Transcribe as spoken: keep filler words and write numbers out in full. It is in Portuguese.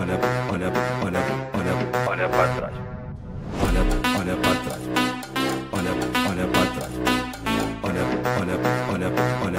olha, olha, olha, olha, olha para trás. Olha, olha para trás. Olha, olha para trás. Olha, olha, olha, olha.